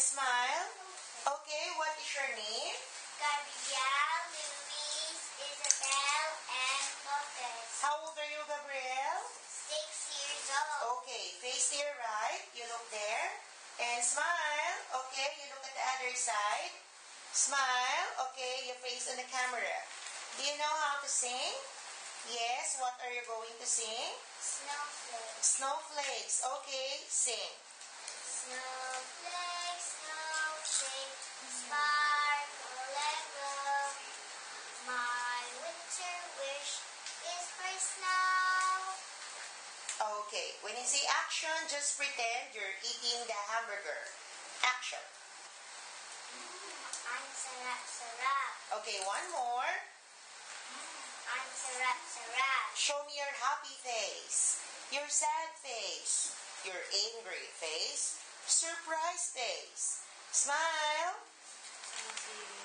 smile. Okay, what is your name? Gabrielle, Louise, Ysabel, and Lopez. How old are you, Gabrielle? 6 years old. Okay, face here, right? You look there. And smile. Okay, you look at the other side. Smile. Okay, you face on the camera. Do you know how to sing? Yes, what are you going to sing? Snowflakes. Snowflakes. Okay, sing. Snowflakes, snowflakes, sparkle and glow. My winter wish is for snow. Okay, when you say action, just pretend you're eating the hamburger. Action. I'm sarap sarap. Okay, one more. I'm sarap sarap. Show me your happy face, your sad face, your angry face, surprise face. Smile.